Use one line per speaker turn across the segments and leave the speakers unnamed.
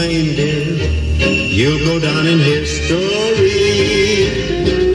reindeer, you'll go down in history.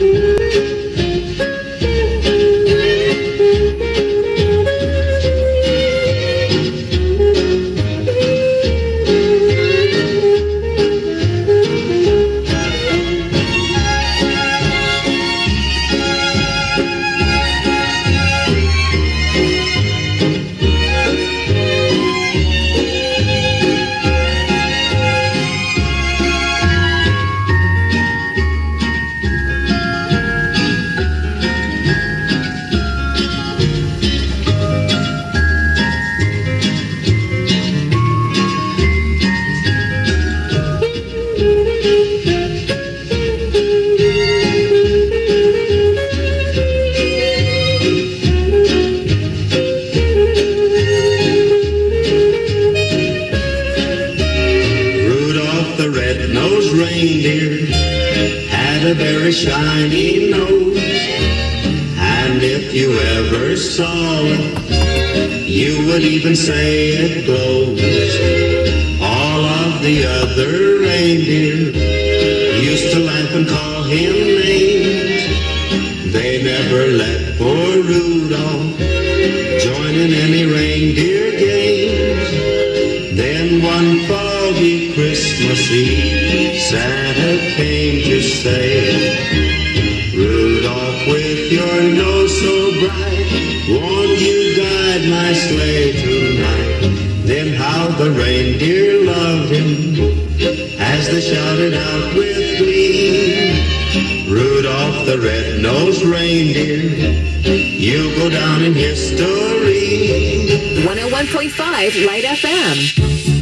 The red-nosed reindeer had a very shiny nose, and if you ever saw it, you would even say it glows. All of the other reindeer used to laugh and call him names. They never let poor Rudolph join in any reindeer games. Then one foggy Christmas Eve, Santa came to say, Rudolph, with your nose so bright, won't you guide my sleigh tonight? Then how the reindeer loved him as they shouted out with glee, Rudolph the red-nosed reindeer, you'll go down in history.
101.5 Light FM.